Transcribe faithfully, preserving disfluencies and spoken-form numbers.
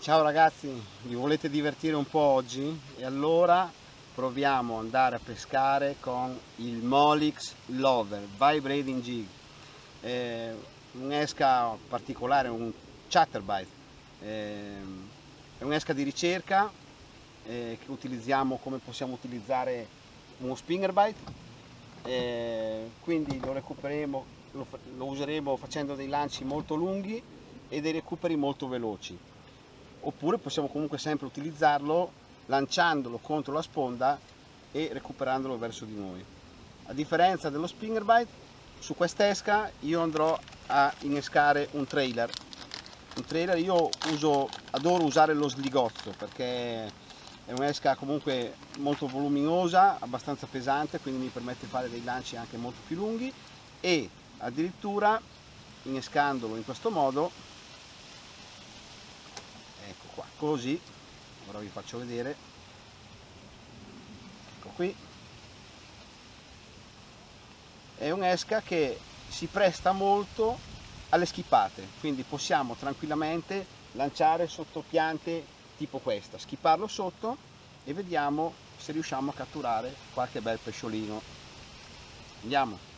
Ciao ragazzi, vi volete divertire un po' oggi? E allora proviamo ad andare a pescare con il Molix Lover Vibrating Jig. È un'esca particolare, un chatterbait. È un'esca di ricerca eh, che utilizziamo come possiamo utilizzare uno spinnerbait. Eh, quindi lo recupereremo, lo, lo useremo facendo dei lanci molto lunghi e dei recuperi molto veloci. Oppure possiamo comunque sempre utilizzarlo lanciandolo contro la sponda e recuperandolo verso di noi. A differenza dello spinnerbait, su quest'esca io andrò a innescare un trailer. Un trailer io uso, adoro usare lo sligozzo perché è un'esca comunque molto voluminosa, abbastanza pesante, quindi mi permette di fare dei lanci anche molto più lunghi e addirittura innescandolo in questo modo, ecco qua, così, ora vi faccio vedere, ecco qui, è un'esca che si presta molto alle schippate, quindi possiamo tranquillamente lanciare sotto piante tipo questa, schipparlo sotto e vediamo se riusciamo a catturare qualche bel pesciolino. Andiamo!